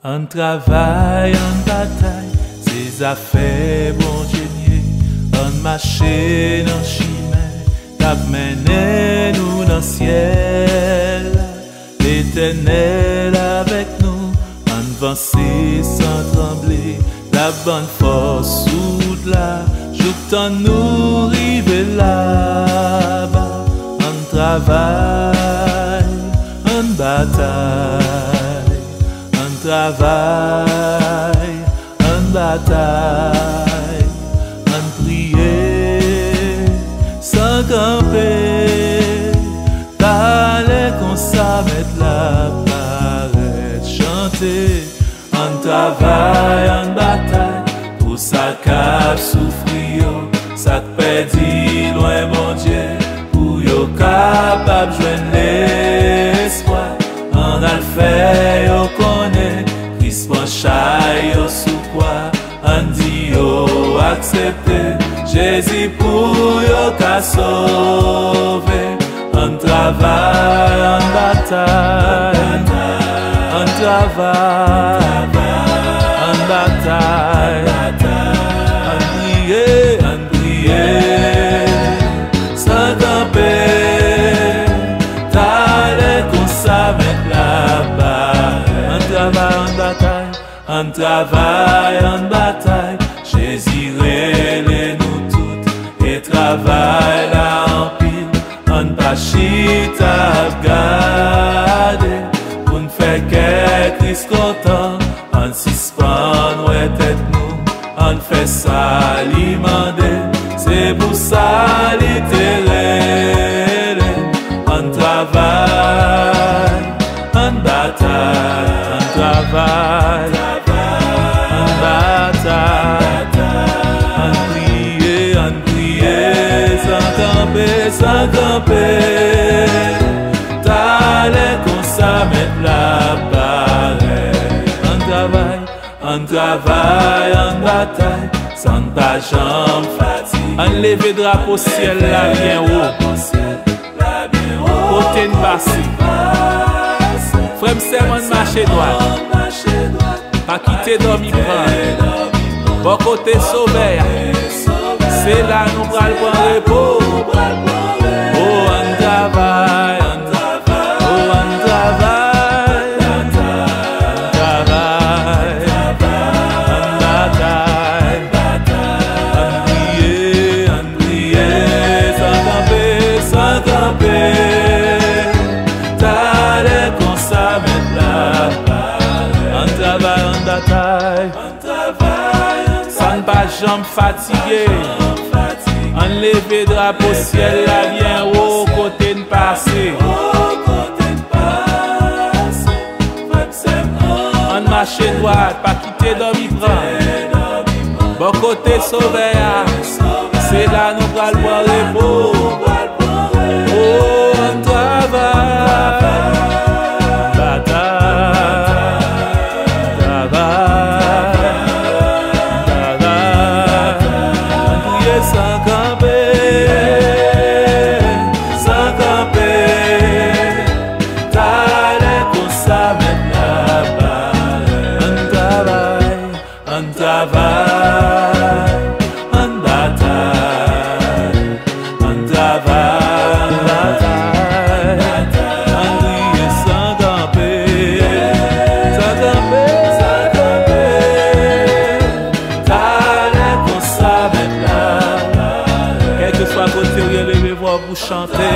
En travail, en bataille, ces affaires bon Dieu, en marché dans chemin, t'as mené nous dans le ciel. L'Éternel avec nous, en avancer sans trembler, la bonne force sous là, j'entends nous river là-bas. En travail, en bataille. Travail, en bataille, en prier, sans camper, d'aller qu'on ça mettre la parade, chanter, en travail, en bataille, pour ça cap souffrir, ça perdit loin mon Dieu, pour yo capable joindre l'espoir, en alphée yo connaît. Chay yo sous quoi, on dit yo accepté, Jésus pour yo qu'a sauvé. On travaille, en bataille, on travaille, en bataille, on prie, sans camper, t'allais qu'on s'avait là-bas. On travaille, en bataille. En travail, en bataille, Jésus relève nous toutes et travaille là en pile, on pas chita garder, pour nous faire que Christ content, on suspend ouais tête nous, on fait ça l'imandé, c'est pour ça littéraire, on travaille, en bataille, on travaille. Sans camper, t'allais qu'on ça mettre la barre. En travail, en bataille, sans ta jambe fatigue. En lever drapeau ciel là bien haut, côté une passé. Frère m'sem marcher droit, pas quitter dormir prendre. Bon côté sauver, c'est là nous pral prendre repos. Sans pas jambe fatigué, en lever drapeau ciel là bien haut côté de passé. En marcher droit, pas quitter dormir prendre. Bon côté sauver, c'est là nous pral boire repos. Oh, on travaille. Chanter